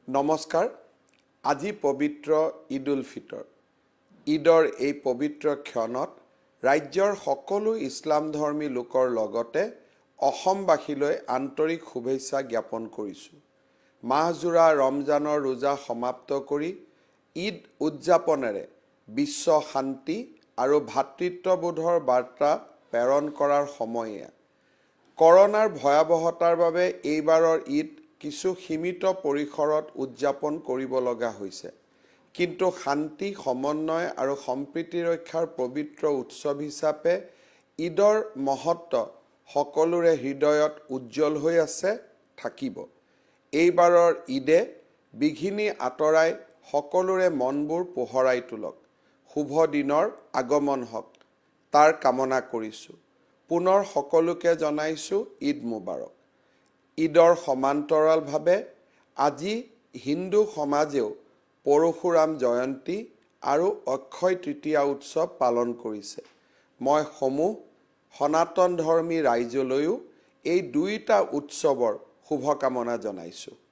নমস্কাৰ আজি পবিত্ৰ ঈদুল ফিতৰ ঈদৰ এই পবিত্ৰ ক্ষণত ৰাজ্যৰ সকলো ইছলামধৰ্মী লোকৰ লগতে অসমবাসীলৈ আন্তৰিক শুভেচ্ছা জ্ঞাপন কৰিছোঁ মাহজোৰা ৰমজানৰ ৰোজা সমাপ্ত কৰি ঈদ উদযাপনেৰে বিশ্ব শান্তি আৰু ভাতৃত্ববোধৰ বাৰ্তা প্ৰেৰণ কৰাৰ সময়ে কৰোনাৰ ভয়াবহতাৰ বাবে এইবাৰৰ ঈদ কিছু সীমিত পৰিসৰত উদযাপন কৰিব লগা হৈছে কিন্তু শান্তি সমন্বয় আৰু সম্প্ৰীতি ৰক্ষাৰ পবিত্ৰ উৎসৱ হিচাপে ঈদৰ মহত্ব সকলোৰে হৃদয়ত উজ্জ্বল হৈ আছে থাকিব এইবাৰৰ ঈদে বিঘিনি আতৰাই সকলোৰে মনবোৰ পোহৰাই তুলক শুভ দিনৰ আগমন হওক তাৰ কামনা কৰিছো পুনৰ সকলোকে জনাইছো ঈদ মুবাৰক ঈদৰ সমান্তৰালভাৱে আজি হিন্দু সমাজেও পৰশুৰাম জয়ন্তী আৰু অক্ষয় তৃতীয়া উৎসৱ পালন কৰিছে মই সমূহ সনাতন ধৰ্মী ৰাইজলৈও এই দুইটা উৎসৱৰ শুভকামনা জনাইছো